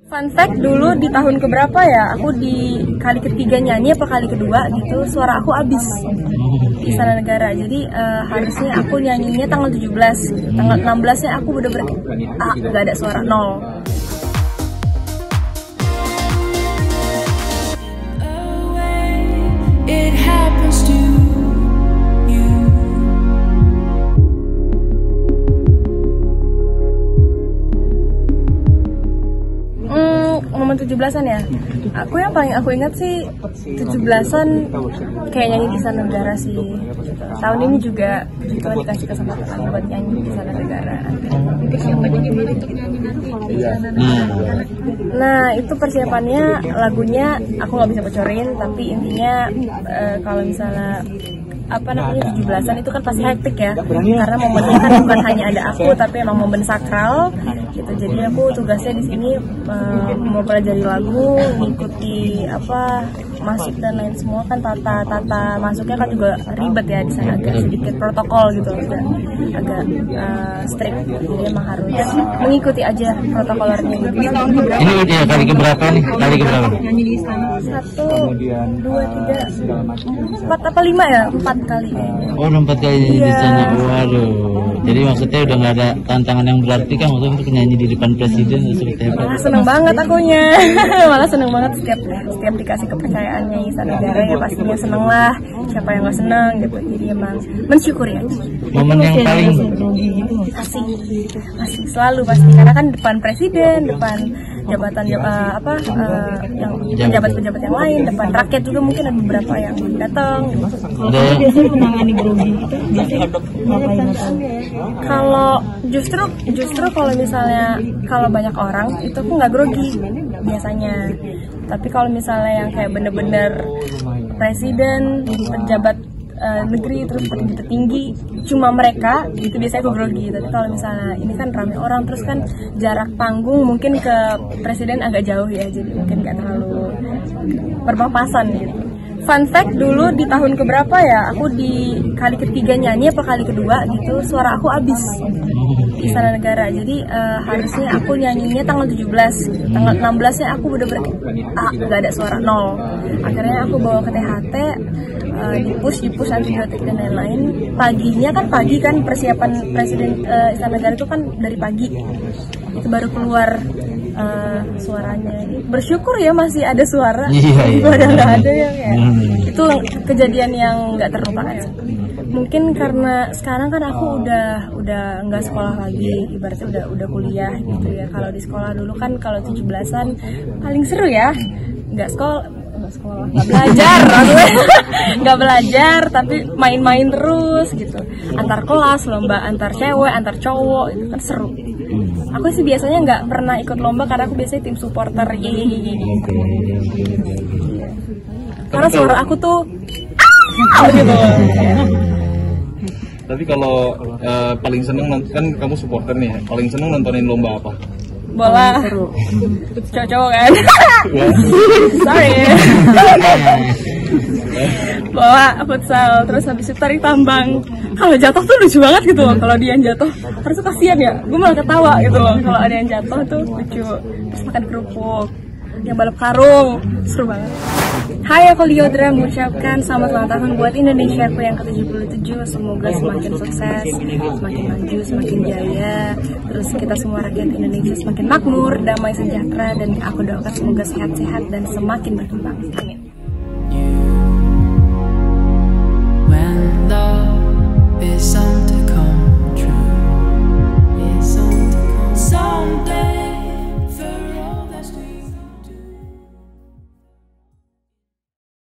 Fun fact, dulu di tahun keberapa ya, aku di kali ketiga nyanyi apa kali kedua gitu, suara aku habis di Istana Negara. Jadi harusnya aku nyanyinya tanggal 17, tanggal 16-nya aku bener-bener gak ada suara, nol. It happens to you. Momen 17-an ya. Aku yang paling aku ingat sih 17-an kayak nyanyi di Istana Negara sih. Tahun ini juga kita dikasih kesempatan buat nyanyi di Istana Negara. Nah, itu persiapannya, lagunya aku nggak bisa bocorin, tapi intinya kalau misalnya 17-an itu kan pasti hektik ya, karena momennya kan bukan hanya ada aku tapi emang momen sakral gitu. Jadi aku tugasnya di sini mau pelajari lagu, mengikuti masuk dan lain semua kan, tata masuknya kan juga ribet ya, di sana agak sedikit protokol gitu, agak strict, jadi emang harus mengikuti aja protokolernya gitu. Ini udah kali keberapa nih? Kali keberapa? 1, 2, 3, 4 apa 5 ya? 4 kali. Oh, 4 kali nyanyi di sana. Waduh. Jadi maksudnya udah nggak ada tantangan yang berarti kan, maksudnya untuk nyanyi di depan presiden seperti apa? Malah seneng banget akunya. Malah seneng banget setiap dikasih kepercayaan nyanyi Istana Negara ya pastinya seneng lah. Siapa yang nggak seneng gitu. Jadi emang mensyukuri aja. Momen yang paling asik selalu pasti, karena kan depan presiden, depan jabatan yang pejabat-pejabat yang lain, depan rakyat juga mungkin ada beberapa yang datang. Kalau biasanya menangani grogi itu biasanya ngapain? Kalau justru kalau misalnya kalau banyak orang itu aku nggak grogi biasanya. Tapi kalau misalnya yang kayak bener-bener presiden, pejabat negeri, terus petinggi cuma mereka itu biasanya aku grogi. Tapi kalau misalnya ini kan ramai orang, terus kan jarak panggung mungkin ke presiden agak jauh ya, jadi mungkin nggak terlalu berpapasan gitu. Fun fact, dulu di tahun keberapa ya, aku di kali ketiga nyanyi apa kali kedua gitu, suara aku habis di Istana Negara. Jadi harusnya aku nyanyinya tanggal 17, tanggal 16-nya aku bener-bener gak ada suara, nol. Akhirnya aku bawa ke THT, di-push antibiotik dan lain-lain. Paginya kan persiapan presiden Istana Negara itu kan dari pagi, itu baru keluar suaranya. Bersyukur ya masih ada suara. Iya. Udah nggak ada ya kayak. Itu kejadian yang nggak terlupakan sih. Mungkin karena sekarang kan aku udah nggak sekolah lagi, ibaratnya udah kuliah gitu ya. Kalau di sekolah dulu kan kalau 17-an paling seru ya, nggak belajar tapi main-main terus gitu, antar kelas, lomba antar cewek antar cowok, itu kan seru. Aku sih biasanya nggak pernah ikut lomba karena aku biasanya tim supporter gitu. Karena suara aku tuh gitu. Tapi kalau paling seneng kan kamu supporter nih, paling seneng nontonin lomba apa? Bola, cowok-cowok kan? Sorry. Bola, futsal, terus habis itu tarik tambang. Kalau jatuh tuh lucu banget gitu loh. Kalau dia yang jatuh, harusnya kasihan ya. Gue malah ketawa gitu loh. Kalau ada yang jatuh tuh lucu. Terus makan kerupuk, yang balap karung, seru banget. Hai, aku Liodra mengucapkan selamat ulang tahun buat Indonesia aku yang ke-77. Semoga semakin sukses, semakin maju, semakin jaya. Terus kita semua rakyat Indonesia semakin makmur, damai, sejahtera. Dan aku doakan semoga sehat-sehat dan semakin berkembang. Amin.